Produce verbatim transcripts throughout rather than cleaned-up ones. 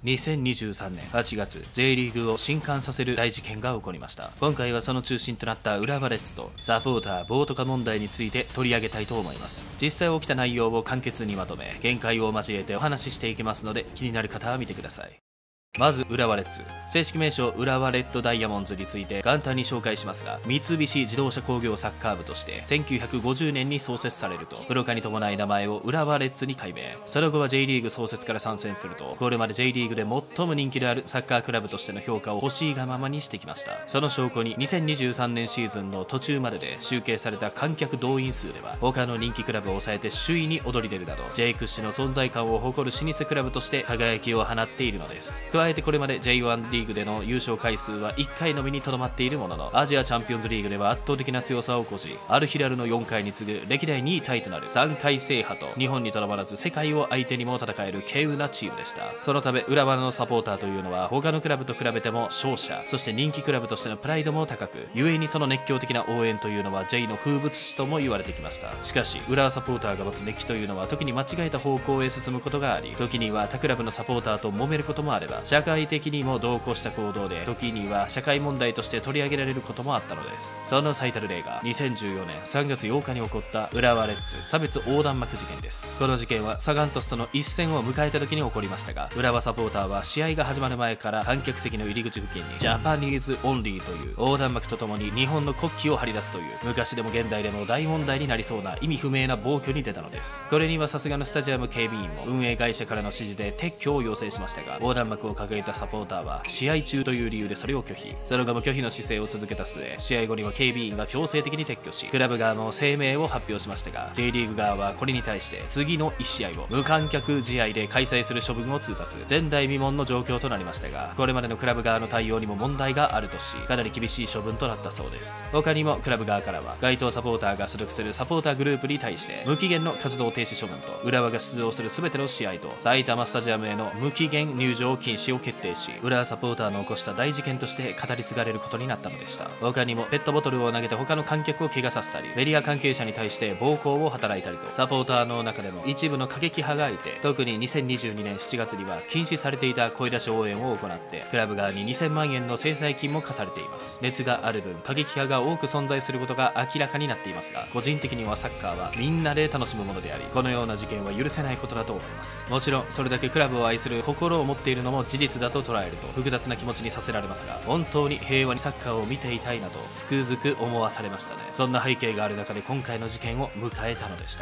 にせんにじゅうさんねんはちがつ、 J リーグを震撼させる大事件が起こりました。今回はその中心となった浦和レッズとサポーター暴徒化問題について取り上げたいと思います。実際起きた内容を簡潔にまとめ、見解を交えてお話ししていきますので、気になる方は見てください。まず浦和レッズ、正式名称浦和レッドダイヤモンズについて簡単に紹介しますが、三菱自動車工業サッカー部としてせんきゅうひゃくごじゅうねんに創設されると、プロ化に伴い名前を浦和レッズに改名。その後は J リーグ創設から参戦すると、これまで J リーグで最も人気であるサッカークラブとしての評価を欲しいがままにしてきました。その証拠ににせんにじゅうさんねんシーズンの途中までで集計された観客動員数では、他の人気クラブを抑えて首位に躍り出るなど J 屈指の存在感を誇る老舗クラブとして輝きを放っているのです。加えてこれまで ジェイワン リーグでの優勝回数はいっかいのみにとどまっているものの、アジアチャンピオンズリーグでは圧倒的な強さを誇示、アルヒラルのよんかいに次ぐ歴代にいタイとなるさんかい制覇と、日本にとどまらず世界を相手にも戦える稀有なチームでした。そのため浦和のサポーターというのは他のクラブと比べても勝者、そして人気クラブとしてのプライドも高く、故にその熱狂的な応援というのは J の風物詩とも言われてきました。しかし浦和サポーターが持つ熱気というのは時に間違えた方向へ進むことがあり、時には他クラブのサポーターと揉めることもあれば、社会的にも同行した行動で時には社会問題として取り上げられることもあったのです。その最たる例がにせんじゅうよねんさんがつようかに起こった浦和レッズ差別横断幕事件です。この事件はサガン鳥栖との一戦を迎えた時に起こりましたが、浦和サポーターは試合が始まる前から観客席の入り口付近にジャパニーズオンリーという横断幕とともに日本の国旗を張り出すという、昔でも現代でも大問題になりそうな意味不明な暴挙に出たのです。これにはさすがのスタジアム警備員も運営会社からの指示で撤去を要請しましたが、横断幕を掲げたサポーターは試合中という理由でそれを拒否。その後も拒否の姿勢を続けた末、試合後には警備員が強制的に撤去し、クラブ側の声明を発表しましたが、 J リーグ側はこれに対して次のいち試合を無観客試合で開催する処分を通達。前代未聞の状況となりましたが、これまでのクラブ側の対応にも問題があるとし、かなり厳しい処分となったそうです。他にもクラブ側からは、該当サポーターが所属するサポーターグループに対して無期限の活動停止処分と、浦和が出場する全ての試合と埼玉スタジアムへの無期限入場禁止を決定し、浦和サポーターの起こした大事件として語り継がれることになったのでした。他にもペットボトルを投げて他の観客を怪我させたり、メディア関係者に対して暴行を働いたりと、サポーターの中でも一部の過激派がいて、特ににせんにじゅうにねんしちがつには禁止されていた声出し応援を行ってクラブ側ににせんまんえんの制裁金も課されています。熱がある分過激派が多く存在することが明らかになっていますが、個人的にはサッカーはみんなで楽しむものであり、このような事件は許せないことだと思います。もちろんそれだけクラブを愛する心を持っているのも事実だと捉えると複雑な気持ちにさせられますが、本当に平和にサッカーを見ていたいなとつくづく思わされましたね。そんな背景がある中で今回の事件を迎えたのでした。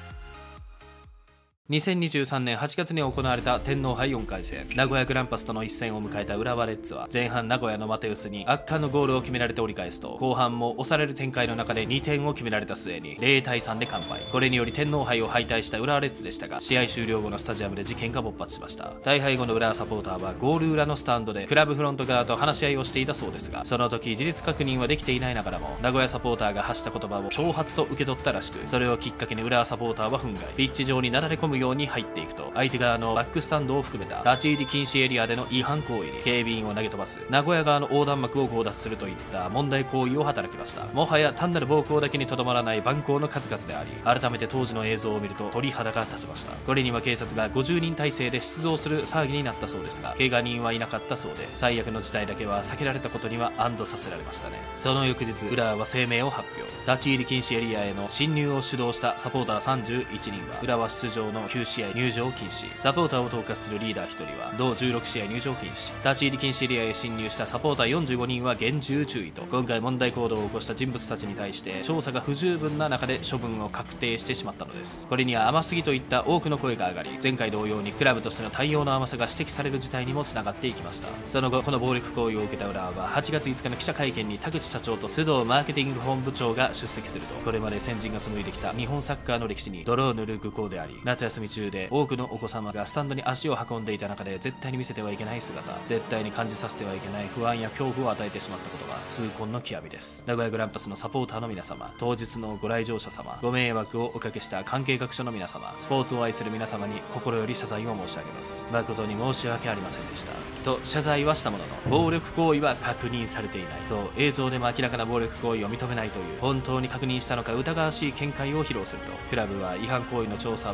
にせんにじゅうさんねんはちがつに行われた天皇杯よんかい戦、名古屋グランパスとの一戦を迎えた浦和レッズは、前半名古屋のマテウスに圧巻のゴールを決められて折り返すと、後半も押される展開の中でにてんを決められた末にゼロたいさんで完敗。これにより天皇杯を敗退した浦和レッズでしたが、試合終了後のスタジアムで事件が勃発しました。大敗後の浦和サポーターはゴール裏のスタンドでクラブフロント側と話し合いをしていたそうですが、その時事実確認はできていないながらも、名古屋サポーターが発した言葉を挑発と受け取ったらしく、それをきっかけに浦和サポーターは憤慨、ピッチ上になだれ込むように入っていくと、相手側のバックスタンドを含めた立ち入り禁止エリアでの違反行為に警備員を投げ飛ばす、名古屋側の横断幕を強奪するといった問題行為を働きました。もはや単なる暴行だけにとどまらない蛮行の数々であり、改めて当時の映像を見ると鳥肌が立ちました。これには警察がごじゅうにん体制で出動する騒ぎになったそうですが、怪我人はいなかったそうで、最悪の事態だけは避けられたことには安堵させられましたね。その翌日、浦和は声明を発表。立ち入り禁止エリアへの侵入を主導したサポーターさんじゅういちにんは浦和出場のきゅうしあい入場禁止、サポーターを統括するリーダーひとりは同じゅうろくしあい入場禁止、立ち入り禁止エリアへ侵入したサポーターよんじゅうごにんは厳重注意と、今回問題行動を起こした人物たちに対して調査が不十分な中で処分を確定してしまったのです。これには甘すぎといった多くの声が上がり、前回同様にクラブとしての対応の甘さが指摘される事態にもつながっていきました。その後この暴力行為を受けた浦和ははちがついつかの記者会見に田口社長と須藤マーケティング本部長が出席すると、これまで先人が紡いできた日本サッカーの歴史に泥を塗る愚行であり、夏休み中で多くのお子様がスタンドに足を運んでいた中で絶対に見せてはいけない姿、絶対に感じさせてはいけない不安や恐怖を与えてしまったことが痛恨の極みです。名古屋グランパスのサポーターの皆様、当日のご来場者様、ご迷惑をおかけした関係各所の皆様、スポーツを愛する皆様に心より謝罪を申し上げます。誠に申し訳ありませんでしたと謝罪はしたものの、暴力行為は確認されていないと、映像でも明らかな暴力行為を認めないという本当に確認したのか疑わしい見解を披露すると、クラブは違反行為の調査は継続し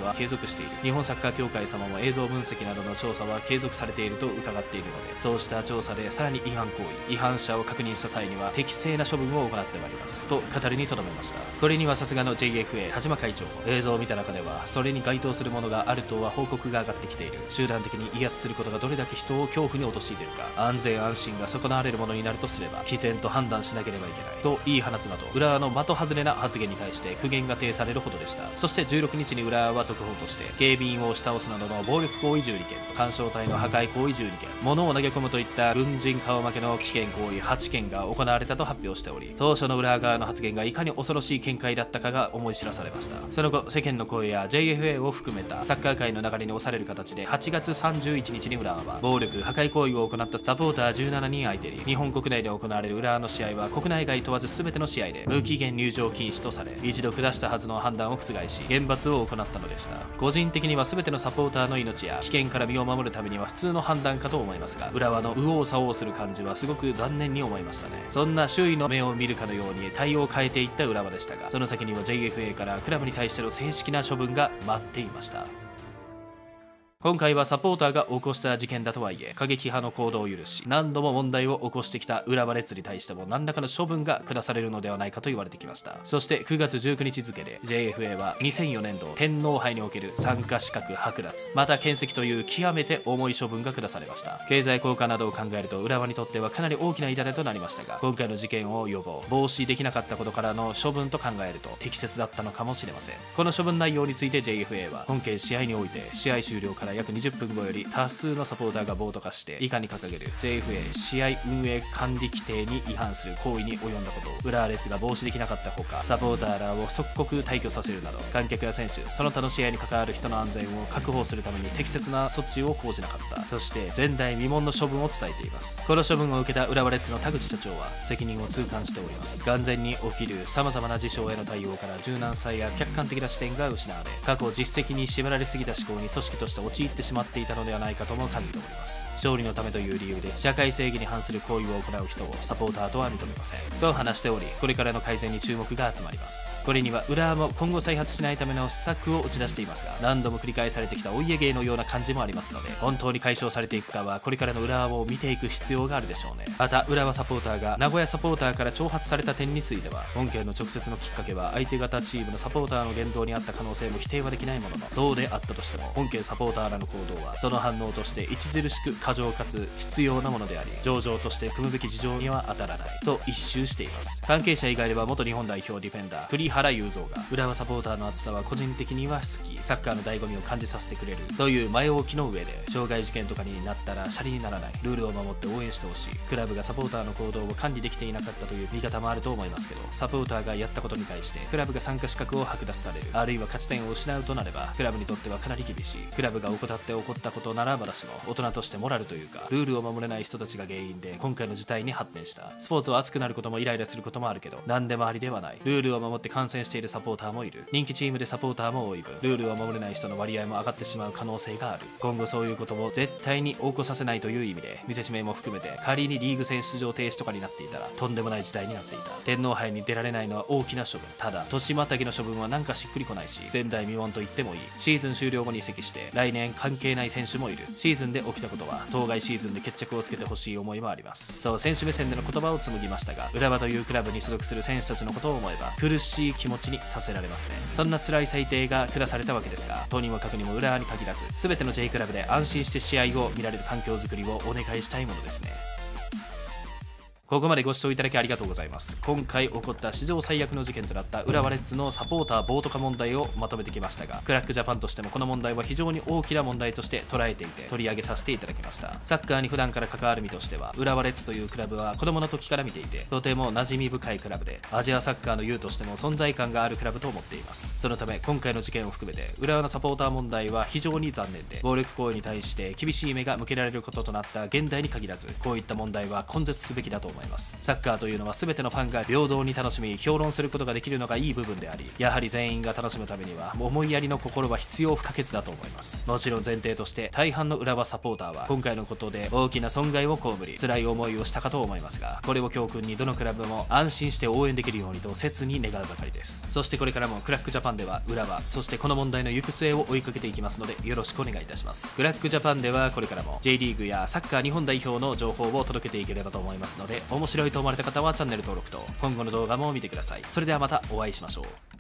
している。日本サッカー協会様も映像分析などの調査は継続されていると伺っているので、そうした調査でさらに違反行為違反者を確認した際には適正な処分を行ってまいりますと語るにとどめました。これにはさすがの ジェイエフエー 田島会長も映像を見た中ではそれに該当するものがあるとは報告が上がってきている。集団的に威圧することがどれだけ人を恐怖に陥れるか、安全安心が損なわれるものになるとすれば毅然と判断しなければいけないと言い放つなど、浦和の的外れな発言に対して苦言が呈されるほどでした。そしてじゅうろくにちに浦和は続報として警備員を押し倒すなどの暴力行為じゅうにけんと干渉隊の破壊行為じゅうにけん、物を投げ込むといった軍人顔負けの危険行為はちけんが行われたと発表しており、当初の浦和側の発言がいかに恐ろしい見解だったかが思い知らされました。その後世間の声や ジェイエフエー を含めたサッカー界の流れに押される形ではちがつさんじゅういちにちに浦和は暴力破壊行為を行ったサポーターじゅうななにん相手に日本国内で行われる浦和の試合は国内外問わず全ての試合で無期限入場禁止とされ、一度下したはずの判断を覆し厳罰を行ったのでした。個人的には全てのサポーターの命や危険から身を守るためには普通の判断かと思いますが、浦和の右往左往する感じはすごく残念に思いましたね。そんな周囲の目を見るかのように対応を変えていった浦和でしたが、その先には ジェイエフエー からクラブに対しての正式な処分が待っていました。今回はサポーターが起こした事件だとはいえ過激派の行動を許し何度も問題を起こしてきた浦和レッズに対しても何らかの処分が下されるのではないかと言われてきました。そしてくがつじゅうくにち付で ジェイエフエー はにせんよねんど天皇杯における参加資格剥奪また欠席という極めて重い処分が下されました。経済効果などを考えると浦和にとってはかなり大きな痛手となりましたが、今回の事件を予防防止できなかったことからの処分と考えると適切だったのかもしれません。この処分内容について ジェイエフエー は本件試合において試合終了から約にじゅっぷんごより多数のサポーターが暴徒化して以下に掲げる ジェイエフエー 試合運営管理規定に違反する行為に及んだことを浦和レッズが防止できなかったほか、サポーターらを即刻退去させるなど観客や選手その他の試合に関わる人の安全を確保するために適切な措置を講じなかったとして前代未聞の処分を伝えています。この処分を受けた浦和レッズの田口社長は責任を痛感しております。眼前に起きる様々な事象への対応から柔軟さや客観的な視点が失われ、過去実績に縛られすぎた思考に組織として陥ってしまっていたのではないかとも感じております。勝利のためという理由で社会正義に反する行為を行う人をサポーターとは認めませんと話しており、これからの改善に注目が集まります。これには浦和も今後再発しないための施策を打ち出していますが、何度も繰り返されてきたお家芸のような感じもありますので、本当に解消されていくかはこれからの浦和を見ていく必要があるでしょうね。また浦和サポーターが名古屋サポーターから挑発された点については、本件の直接のきっかけは相手方チームのサポーターの言動にあった可能性も否定はできないものの、そうであったとしても本件サポーターらの行動はその反応として著しく過剰かつ必要なものであり、上々として組むべき事情には当たらないと一蹴しています。関係者以外では元日本代表ディフェンダー栗原雄三が浦和サポーターの熱さは個人的には好き、サッカーの醍醐味を感じさせてくれるという前置きの上で、傷害事件とかになったらシャリにならない、ルールを守って応援してほしい、クラブがサポーターの行動を管理できていなかったという見方もあると思いますけど、サポーターがやったことに対してクラブが参加資格を剥奪される、あるいは勝ち点を失うとなればクラブにとってはかなり厳しい。クラブが怠って起こったことならまだしも、大人としてモラルというかルールを守れない人たちが原因で今回の事態に発展した。スポーツは熱くなることもイライラすることもあるけど、何でもありではない。ルールを守って観戦しているサポーターもいる。人気チームでサポーターも多い分、ルールを守れない人の割合も上がってしまう可能性がある。今後そういうことを絶対に起こさせないという意味で、見せしめも含めて仮にリーグ戦出場停止とかになっていたらとんでもない事態になっていた。天皇杯に出られないのは大きな処分。ただ年またぎの処分はなんかしっくりこないし、前代未聞と言ってもいい。シーズン終了後に移籍して来年関係ない選手もいる。シーズンで起きたことは当該シーズンで決着をつけてほしい思いもありますと選手目線での言葉を紡ぎましたが、浦和というクラブに所属する選手たちのことを思えば苦しい気持ちにさせられますね。そんな辛い裁定が下されたわけですが、とにもかくにも浦和に限らず全ての J クラブで安心して試合を見られる環境づくりをお願いしたいものですね。ここまでご視聴いただきありがとうございます。今回起こった史上最悪の事件となった浦和レッズのサポーター暴徒化問題をまとめてきましたが、クラックジャパンとしてもこの問題は非常に大きな問題として捉えていて取り上げさせていただきました。サッカーに普段から関わる身としては、浦和レッズというクラブは子供の時から見ていてとても馴染み深いクラブで、アジアサッカーの雄としても存在感があるクラブと思っています。そのため今回の事件を含めて浦和のサポーター問題は非常に残念で、暴力行為に対して厳しい目が向けられることとなった現代に限らず、こういった問題は根絶すべきだと思思います。サッカーというのは全てのファンが平等に楽しみ評論することができるのがいい部分であり、やはり全員が楽しむためには思いやりの心は必要不可欠だと思います。もちろん前提として大半の浦和サポーターは今回のことで大きな損害を被り辛い思いをしたかと思いますが、これを教訓にどのクラブも安心して応援できるようにと切に願うばかりです。そしてこれからもクラックジャパンでは浦和、そしてこの問題の行く末を追いかけていきますのでよろしくお願いいたします。クラックジャパンではこれからも J リーグやサッカー日本代表の情報を届けていければと思いますので、面白いと思われた方はチャンネル登録と今後の動画も見てください。それではまたお会いしましょう。